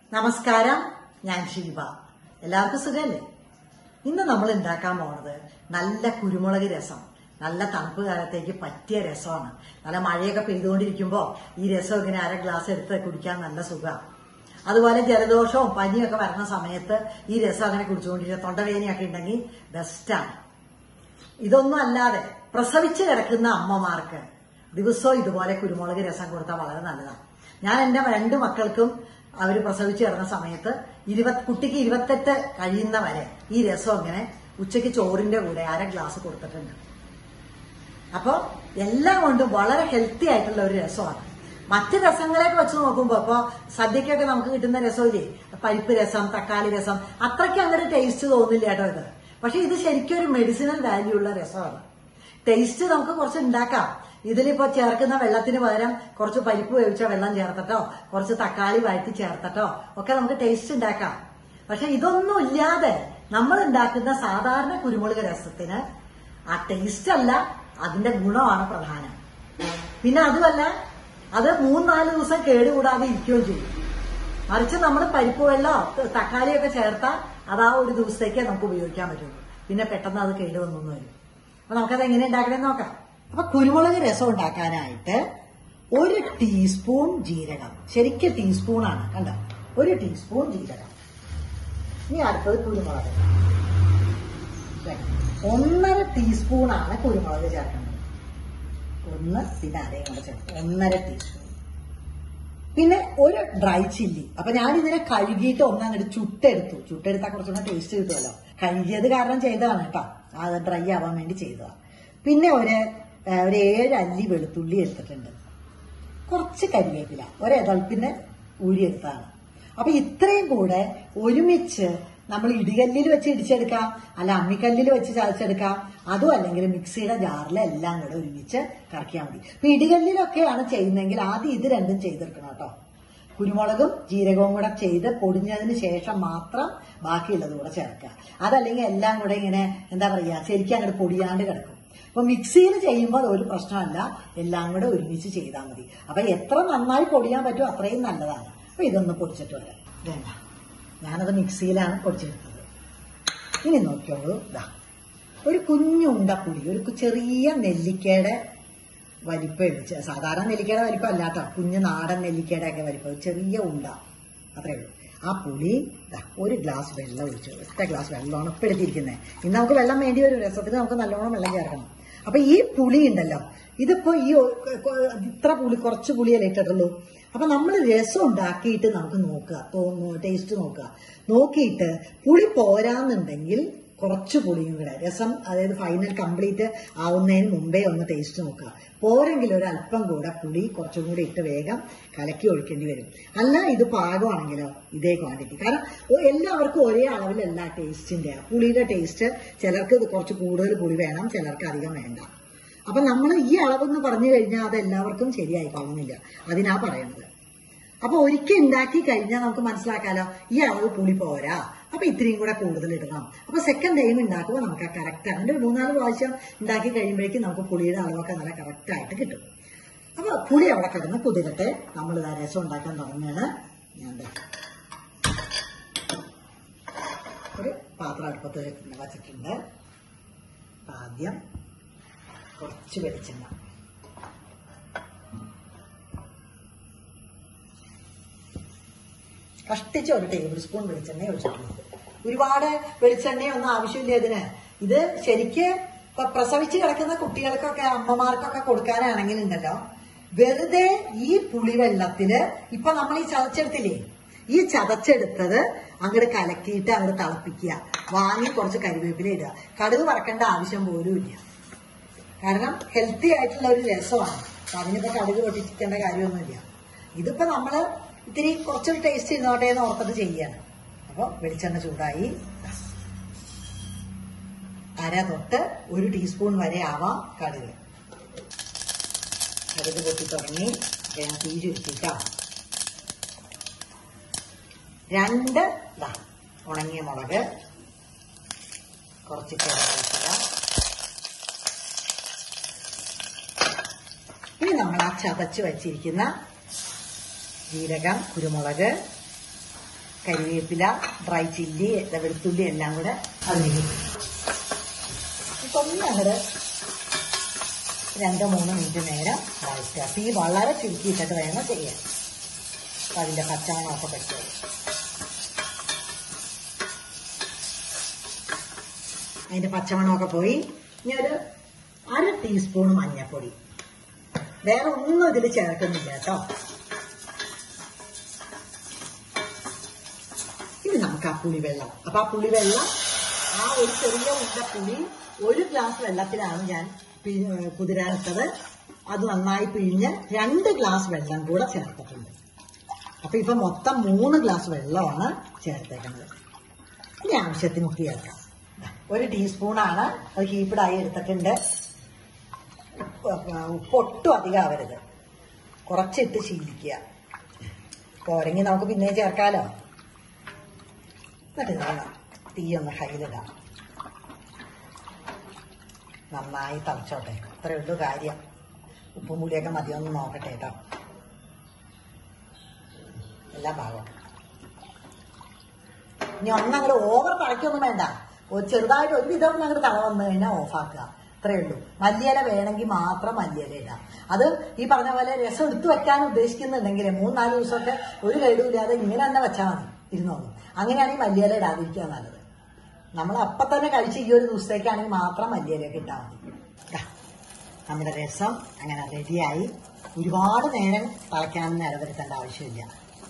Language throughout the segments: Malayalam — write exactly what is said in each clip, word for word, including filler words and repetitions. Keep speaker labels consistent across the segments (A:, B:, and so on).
A: നമസ്കാരം, ഞാൻ ശിൽപ. എല്ലാവർക്കും സുഖല്ലേ? ഇന്ന് നമ്മൾ ഉണ്ടാക്കാൻ പോണത് നല്ല കുരുമുളക് രസം. നല്ല തണുപ്പ് കാലത്തേക്ക് പറ്റിയ രസമാണ്. നല്ല മഴയൊക്കെ പെയ്തുകൊണ്ടിരിക്കുമ്പോൾ ഈ രസം ഇങ്ങനെ അര ഗ്ലാസ് എടുത്ത് കുടിക്കാൻ നല്ല സുഖമാണ്. അതുപോലെ ജലദോഷവും പനിയൊക്കെ വരുന്ന സമയത്ത് ഈ രസം അങ്ങനെ കുടിച്ചുകൊണ്ടിരിക്കുക, തൊണ്ടവേദനയൊക്കെ ഉണ്ടെങ്കിൽ ബെസ്റ്റാണ്. ഇതൊന്നും അല്ലാതെ പ്രസവിച്ച് കിടക്കുന്ന അമ്മമാർക്ക് ദിവസവും ഇതുപോലെ കുരുമുളക് രസം കൊടുത്താൽ വളരെ നല്ലതാണ്. ഞാൻ എന്റെ രണ്ട് മക്കൾക്കും അവര് പ്രസവിച്ച് കിടന്ന സമയത്ത് ഇരുപത് കുട്ടിക്ക് ഇരുപത്തെട്ട് കഴിയുന്ന വരെ ഈ രസം ഇങ്ങനെ ഉച്ചയ്ക്ക് ചോറിന്റെ കൂടെ അര ഗ്ലാസ് കൊടുത്തിട്ടുണ്ട്. അപ്പൊ എല്ലാം കൊണ്ടും വളരെ ഹെൽത്തി ആയിട്ടുള്ള ഒരു രസമാണ്. മറ്റ് രസങ്ങളെയൊക്കെ വെച്ച് നോക്കുമ്പോ ഇപ്പൊ സദ്യക്കൊക്കെ നമുക്ക് കിട്ടുന്ന രസമില്ലേ, പരിപ്പ് രസം, തക്കാളി രസം, അത്രയ്ക്ക് അങ്ങനെ ടേസ്റ്റ് തോന്നില്ല കേട്ടോ ഇത്. പക്ഷെ ഇത് ശരിക്കും ഒരു മെഡിസിനൽ വാല്യൂ ഉള്ള രസമാണ്. ടേസ്റ്റ് നമുക്ക് കുറച്ച് ഉണ്ടാക്കാം. ഇതിലിപ്പോ ചേർക്കുന്ന വെള്ളത്തിന് പകരം കുറച്ച് പരിപ്പ് വേവിച്ച വെള്ളം ചേർത്തിട്ടോ കുറച്ച് തക്കാളി വഴറ്റി ചേർത്തിട്ടോ ഒക്കെ നമുക്ക് ടേസ്റ്റ് ഉണ്ടാക്കാം. പക്ഷെ ഇതൊന്നും ഇല്ലാതെ നമ്മൾ ഉണ്ടാക്കുന്ന സാധാരണ കുരുമുളക് രസത്തിന് ആ ടേസ്റ്റ് അല്ല, അതിന്റെ ഗുണമാണ് പ്രധാനം. പിന്നെ അതുമല്ല, അത് മൂന്നാല് ദിവസം കേടുകൂടാതെ ഇരിക്കുകയും ചെയ്യും. മറിച്ച് നമ്മൾ പരിപ്പ് വെള്ളമോ തക്കാളിയൊക്കെ ചേർത്താൽ അത് ആ ഒരു ദിവസത്തേക്കേ നമുക്ക് ഉപയോഗിക്കാൻ പറ്റുള്ളൂ. പിന്നെ പെട്ടെന്ന് അത് കേടുവന്നൊന്നും വരും. അപ്പൊ നമുക്കത് എങ്ങനെ ഉണ്ടാക്കണമെന്ന് നോക്കാം. അപ്പൊ കുരുമുളക് രസം ഉണ്ടാക്കാനായിട്ട് ഒരു ടീസ്പൂൺ ജീരകം, ശരിക്കും ടീസ്പൂണാണ് കണ്ട, ഒരു ടീസ്പൂൺ ജീരകം. ഇനി അടുത്തത് കുരുമുളക്, ഒന്നര ടീസ്പൂണാണ് കുരുമുളക് ചേർക്കേണ്ടത്. ഒന്ന് പിന്നെ അതേ കൂടെ ചേർത്ത് ഒന്നര ടീസ്പൂൺ. പിന്നെ ഒരു ഡ്രൈ ചില്ലി. അപ്പൊ ഞാൻ ഇതിനെ കഴുകിയിട്ട് ഒന്നങ്ങോട്ട് ചുട്ടെടുത്തു. ചുട്ടെടുത്താൽ കുറച്ചുകൂടെ ടേസ്റ്റ് കിട്ടുമല്ലോ. കഴുകിയത് കാരണം ചെയ്തതാണ് കേട്ടോ, അത് ഡ്രൈ ആവാൻ വേണ്ടി ചെയ്തതാണ്. പിന്നെ ഒരു ഒരു ഏഴ് അല്ലി വെളുത്തുള്ളി എടുത്തിട്ടുണ്ട്. കുറച്ച് കരിവേപ്പില, ഒരെതൾപ്പിന്റെ ഊരിയെടുത്താണ്. അപ്പൊ ഇത്രയും കൂടെ ഒരുമിച്ച് നമ്മൾ ഇടികല്ലിൽ വെച്ച് ഇടിച്ചെടുക്കാം, അല്ല അമ്മിക്കല്ലിൽ വെച്ച് ചതച്ചെടുക്കാം, അതും അല്ലെങ്കിൽ മിക്സിയുടെ ജാറിൽ എല്ലാം കൂടെ ഒരുമിച്ച് കറക്കിയാൽ മതി. ഇപ്പൊ ഇടികല്ലിലൊക്കെയാണ് ചെയ്യുന്നതെങ്കിൽ ആദ്യം ഇത് രണ്ടും ചെയ്തെടുക്കണം കേട്ടോ. കുരുമുളകും ജീരകവും കൂടെ ചെയ്ത് പൊടിഞ്ഞതിന് ശേഷം മാത്രം ബാക്കിയുള്ളത് കൂടെ ചേർക്കുക. അതല്ലെങ്കിൽ എല്ലാം കൂടെ ഇങ്ങനെ എന്താ പറയാ ശരിക്കും അങ്ങോട്ട് പൊടിയാണ്ട് കിടക്കും. അപ്പൊ മിക്സിയിൽ ചെയ്യുമ്പോൾ ഒരു പ്രശ്നമല്ല, എല്ലാം കൂടെ ഒരുമിച്ച് ചെയ്താൽ മതി. അപ്പൊ എത്ര നന്നായി പൊടിയാൻ പറ്റുമോ അത്രയും നല്ലതാണ്. അപ്പൊ ഇതൊന്ന് പൊടിച്ചിട്ട് വരാം. വേണ്ട, ഞാനത് മിക്സിയിലാണ് പൊടിച്ചെടുത്തത്. ഇനി നോക്കിയോളൂ, ഇതാ ഒരു കുഞ്ഞു ഉണ്ടപ്പുളി, ഒരു ചെറിയ നെല്ലിക്കയുടെ വലിപ്പം എടുത്ത്, സാധാരണ നെല്ലിക്കയുടെ വലിപ്പം അല്ല കേട്ടോ, കുഞ്ഞു നാടൻ നെല്ലിക്കയുടെ ഒക്കെ വലിപ്പം, ചെറിയ ഉണ്ട, അത്രേ ഉള്ളൂ. ആ പുളി ഒരു ഗ്ലാസ് വെള്ളം ഒഴിച്ചു, ഒറ്റ ഗ്ലാസ് വെള്ളമാണ് ഇപ്പം എടുത്തിരിക്കുന്നത്. ഇന്ന് നമുക്ക് വെള്ളം വേണ്ടി വരും, രസത്തിന് നമുക്ക് നല്ലോണം വെള്ളം ചേർക്കണം. അപ്പൊ ഈ പുളി ഉണ്ടല്ലോ, ഇതിപ്പോ ഈ ഇത്ര പുളി, കുറച്ച് പുളിയല്ലേ ഇട്ടിട്ടുള്ളൂ. അപ്പൊ നമ്മൾ രസം ഉണ്ടാക്കിയിട്ട് നമുക്ക് നോക്കുക, തോന്നുന്നു ടേസ്റ്റ് നോക്കുക. നോക്കിയിട്ട് പുളി പോരാന്നുണ്ടെങ്കിൽ കുറച്ച് പുളിയും കൂടെ, രസം അതായത് ഫൈനൽ കംപ്ലീറ്റ് ആവുന്നതിന് മുമ്പേ ഒന്ന് ടേസ്റ്റ് നോക്കുക. പോരെങ്കിൽ ഒരു അല്പം കൂടെ പുളി കുറച്ചും കൂടി ഇട്ട് വേഗം കലക്കി ഒഴിക്കേണ്ടി വരും. അല്ല ഇത് പാകമാണെങ്കിലോ ഇതേ ക്വാണ്ടിറ്റി. കാരണം എല്ലാവർക്കും ഒരേ അളവിലല്ല ടേസ്റ്റിന്റെ, പുളിയുടെ ടേസ്റ്റ് ചിലർക്ക് ഇത് കുറച്ച് കൂടുതൽ പുളി വേണം, ചിലർക്ക് അധികം വേണ്ട. അപ്പൊ നമ്മൾ ഈ അളവെന്ന് പറഞ്ഞു കഴിഞ്ഞാൽ അത് എല്ലാവർക്കും ശരിയായിക്കൊള്ളുന്നില്ല, അതിനാ പറയുന്നത്. അപ്പൊ ഒരിക്കൽ ഉണ്ടാക്കി കഴിഞ്ഞാൽ നമുക്ക് മനസ്സിലാക്കാലോ ഈ അളവ് പുളി പോരാ, അപ്പൊ ഇത്രയും കൂടെ കൂടുതൽ ഇടണം. അപ്പൊ സെക്കൻഡ് ടൈം ഉണ്ടാക്കുമ്പോൾ നമുക്ക് ആ കറക്റ്റ് ആണ്. ഒരു മൂന്നാല് പ്രാവശ്യം ഉണ്ടാക്കി കഴിയുമ്പോഴേക്കും നമുക്ക് പുളിയുടെ അളവൊക്കെ നല്ല കറക്റ്റ് ആയിട്ട് കിട്ടും. അപ്പൊ പുളി അവിടെ കിടന്ന് കുതിരട്ടെ, നമ്മൾ ഇതാ രസം ഉണ്ടാക്കാൻ തുടങ്ങുകയാണ്. ഞാൻ ഒരു പാത്രം അടുപ്പത്ത് വച്ചിട്ടുണ്ട്. ആദ്യം കുറച്ച് വെളിച്ചെണ്ണ, കഷ്ടിച്ച് ഒരു ടേബിൾ സ്പൂൺ വെളിച്ചെണ്ണ ഒഴിച്ചിട്ടുണ്ട്. ഒരുപാട് വെളിച്ചെണ്ണയൊന്നും ആവശ്യമില്ല ഇതിന്. ഇത് ശരിക്ക് ഇപ്പൊ പ്രസവിച്ച് കിടക്കുന്ന കുട്ടികൾക്കൊക്കെ അമ്മമാർക്കൊക്കെ കൊടുക്കാനാണെങ്കിൽ ഉണ്ടല്ലോ, വെറുതെ ഈ പുളിവെള്ളത്തില് ഇപ്പൊ നമ്മൾ ഈ ചതച്ചെടുത്തില്ലേ, ഈ ചതച്ചെടുത്തത് അങ്ങോട്ട് കലക്കിയിട്ട് അങ്ങോട്ട് തിളപ്പിക്കുക. വാങ്ങി കുറച്ച് കരിവേപ്പില ഇടുക. കടുക് വറക്കേണ്ട ആവശ്യം പോലും ഇല്ല, കാരണം ഹെൽത്തി ആയിട്ടുള്ള ഒരു രസമാണ്. അതിനിപ്പോ കടുക് പൊട്ടിക്കേണ്ട കാര്യമൊന്നുമില്ല. ഇതിപ്പോ നമ്മള് ഇത്തിരി കുറച്ചൊരു ടേസ്റ്റ് ഇരുന്നോട്ടെ എന്ന് ഓർത്തിട്ട് ചെയ്യാണ്. അപ്പൊ വെളിച്ചെണ്ണ ചൂടായി, അര തൊട്ട് ഒരു ടീസ്പൂൺ വരെ ആവാം കടുക്. കടുക് പൊട്ടി തുടങ്ങി, ഞാൻ തീ ചുരുട്ടിക്കാം. രണ്ട് ഉണങ്ങിയ മുളക്, കുറച്ച് കറിവേപ്പില. ഇനി നമ്മൾ ആ ചതച്ച് വച്ചിരിക്കുന്ന ജീരകം, കുരുമുളക്, കരിവേപ്പില, ഡ്രൈ ചില്ലി, വെളുത്തുള്ളി എല്ലാം കൂടെ അതിലേക്ക് ഇപ്പം ഞങ്ങൾ രണ്ട് മൂന്ന് മിനിറ്റ് നേരം വഴറ്റുക. തീ വളരെ ചുരുക്കിയിട്ടിട്ട് വേണം ചെയ്യാൻ. അപ്പം അതിൻ്റെ പച്ചമണമൊക്കെ പറ്റും. അതിൻ്റെ പച്ചമണമൊക്കെ പോയി. ഇനി ഒരു അര ടീസ്പൂൺ മഞ്ഞൾപ്പൊടി. വേറെ ഒന്നും ഇതിൽ ചേർക്കുന്നില്ല കേട്ടോ. ഇത് നമുക്ക് ആ പുളിവെള്ളം. അപ്പം ആ പുളിവെള്ളം, ആ ഒരു ചെറിയ ഉണ്ട പുളി ഒരു ഗ്ലാസ് വെള്ളത്തിലാണ് ഞാൻ കുതിരാനിട്ടത്. അത് നന്നായി പിഴിഞ്ഞ് രണ്ട് ഗ്ലാസ് വെള്ളം കൂടെ ചേർത്തിട്ടുണ്ട്. അപ്പൊ ഇപ്പൊ മൊത്തം മൂന്ന് ഗ്ലാസ് വെള്ളമാണ് ചേർത്തേക്കുന്നത്. ഇനി ആവശ്യത്തിന് ഉപ്പ് ചേർക്കാം. ഒരു ടീസ്പൂണാണ് അത് ഹീപ്പിടായി എടുത്തിട്ടുണ്ട്. ഉപ്പ് ഒട്ടും അധികം ആവരുത്, കുറച്ചിട്ട് ശീലിക്കുക. പോരെങ്കിൽ നമുക്ക് പിന്നെ ചേർക്കാലോ. എന്നിട്ട് വേണം തീ ഒന്ന് ഹൈലിടാം. നന്നായി തളച്ചോട്ടെ. അത്രേ ഉള്ളൂ കാര്യം. ഉപ്പും പുളിയൊക്കെ മതിയൊന്ന് നോക്കട്ടെ കേട്ടോ. എല്ലാ ഭാഗവും ഇനി ഒന്നങ്ങോട്ട് ഓവർ തിളയ്ക്കൊന്നും വേണ്ട. ഒരു ചെറുതായിട്ട് ഒരു വിധം അങ്ങോട്ട് തള വന്നു കഴിഞ്ഞാൽ ഓഫാക്കുക. അത്രേ ഉള്ളൂ. മല്ലിയില വേണമെങ്കിൽ മാത്രം മല്ലിയില ഇടാം. അത് ഈ പറഞ്ഞ പോലെ രസം എടുത്തു വെക്കാൻ ഉദ്ദേശിക്കുന്നുണ്ടെങ്കിൽ മൂന്നാല് ദിവസമൊക്കെ ഒരു കേടുമില്ലാതെ ഇങ്ങനെ തന്നെ വെച്ചാൽ മതി, ഇരുന്നോളൂ. അങ്ങനെയാണെങ്കിൽ മല്ലിയില ഇടാതിരിക്കുക നല്ലത്. നമ്മൾ അപ്പം തന്നെ കഴിച്ച് ഈ ഒരു ദിവസത്തേക്കാണെങ്കിൽ മാത്രം മല്ലിയിലയൊക്കെ ഇട്ടാൽ മതി. നമ്മുടെ രസം അങ്ങനെ റെഡിയായി. ഒരുപാട് നേരം തിളയ്ക്കാനൊന്നും നിലനിർത്തേണ്ട ആവശ്യമില്ല.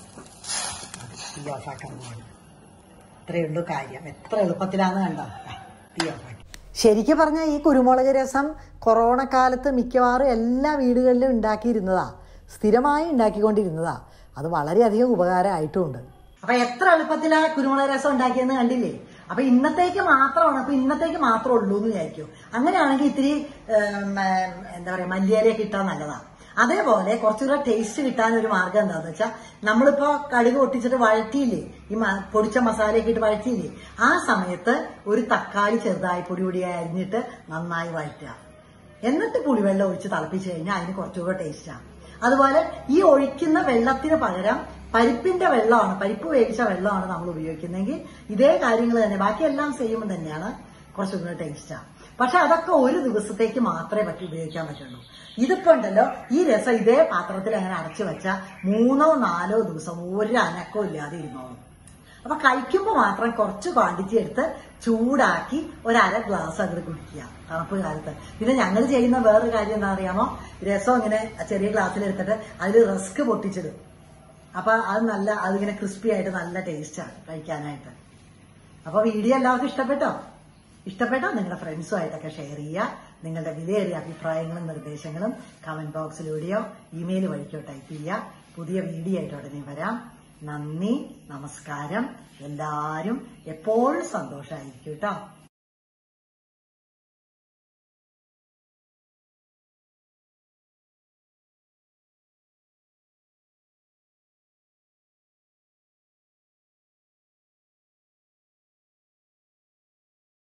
A: തീ ഓഫാക്കാൻ പോകണം. ഇത്രയേ ഉള്ളൂ കാര്യം. എത്ര എളുപ്പത്തിലാണെന്ന് കണ്ടോ. തീ ഓഫാക്കി. ശരിക്കും പറഞ്ഞാൽ ഈ കുരുമുളക് രസം കൊറോണ കാലത്ത് മിക്കവാറും എല്ലാ വീടുകളിലും ഉണ്ടാക്കിയിരുന്നതാ, സ്ഥിരമായി ഉണ്ടാക്കിക്കൊണ്ടിരുന്നതാ. അത് വളരെയധികം ഉപകാരമായിട്ടുമുണ്ട്. അപ്പൊ എത്ര എളുപ്പത്തിലാ കുരുമുളക് രസം ഉണ്ടാക്കിയെന്ന് കണ്ടില്ലേ. അപ്പൊ ഇന്നത്തേക്ക് മാത്രമാണ്. അപ്പൊ ഇന്നത്തേക്ക് മാത്രമേ ഉള്ളൂ എന്ന് വിചാരിക്കും. അങ്ങനെയാണെങ്കിൽ ഇത്തിരി എന്താ പറയാ മല്ലിയിലയൊക്കെ ഇട്ടാൽ നല്ലതാണ്. അതേപോലെ കുറച്ചുകൂടെ ടേസ്റ്റ് കിട്ടാൻ ഒരു മാർഗം എന്താണെന്ന് വെച്ചാൽ, നമ്മളിപ്പോ കടുക് പൊട്ടിച്ചിട്ട് വഴറ്റിയില്ലേ, ഈ പൊടിച്ച മസാലയൊക്കെ ഇട്ട് വഴറ്റിയില്ലേ, ആ സമയത്ത് ഒരു തക്കാളി ചെറുതായി പൊടി പൊടിയായി അരിഞ്ഞിട്ട് നന്നായി വഴറ്റുക. എന്നിട്ട് പുളിവെള്ളം ഒഴിച്ച് തിളപ്പിച്ചു കഴിഞ്ഞാൽ അതിന് കുറച്ചുകൂടെ ടേസ്റ്റാണ്. അതുപോലെ ഈ ഒഴിക്കുന്ന വെള്ളത്തിന് പകരം പരിപ്പിന്റെ വെള്ളമാണ്, പരിപ്പ് വേവിച്ച വെള്ളമാണ് നമ്മൾ ഉപയോഗിക്കുന്നതെങ്കിൽ ഇതേ കാര്യങ്ങൾ തന്നെ, ബാക്കിയെല്ലാം സെയിം തന്നെയാണ്, കുറച്ചും കൂടെ ടേസ്റ്റാണ്. പക്ഷെ അതൊക്കെ ഒരു ദിവസത്തേക്ക് മാത്രമേ പറ്റി ഉപയോഗിക്കാൻ പറ്റുള്ളൂ. ഇതിപ്പോ ഉണ്ടല്ലോ, ഈ രസം ഇതേ പാത്രത്തിൽ അങ്ങനെ അടച്ചു വെച്ചാൽ മൂന്നോ നാലോ ദിവസം ഒരു അനക്കവും ഇല്ലാതെ ഇരുന്നോളും. അപ്പൊ കഴിക്കുമ്പോൾ മാത്രം കുറച്ച് ക്വാണ്ടിറ്റി എടുത്ത് ചൂടാക്കി ഒരര ഗ്ലാസ് അങ്ങോട്ട് കുടിക്കുക തണുപ്പ് കാലത്ത്. പിന്നെ ഞങ്ങൾ ചെയ്യുന്ന വേറൊരു കാര്യം എന്താ അറിയാമോ, രസം ഇങ്ങനെ ചെറിയ ഗ്ലാസ്സിൽ എടുത്തിട്ട് അതിൽ റസ്ക് പൊട്ടിച്ചിടും. അപ്പൊ അത് നല്ല, അതിങ്ങനെ ക്രിസ്പി ആയിട്ട് നല്ല ടേസ്റ്റാണ് കഴിക്കാനായിട്ട്. അപ്പൊ വീഡിയോ എല്ലാവർക്കും ഇഷ്ടപ്പെട്ടോ? ഇഷ്ടപ്പെട്ടോ നിങ്ങളുടെ ഫ്രണ്ട്സുമായിട്ടൊക്കെ ഷെയർ ചെയ്യുക. നിങ്ങളുടെ വിലയേറിയ അഭിപ്രായങ്ങളും നിർദ്ദേശങ്ങളും കമന്റ് ബോക്സിലൂടെയോ ഇമെയിൽ വഴിക്കോ ടൈപ്പ് ചെയ്യുക. പുതിയ വീഡിയോ ആയിട്ട് ഉടനെ വരാം. നന്ദി, നമസ്കാരം. എല്ലാവരും എപ്പോഴും സന്തോഷമായിരിക്കും കേട്ടോ.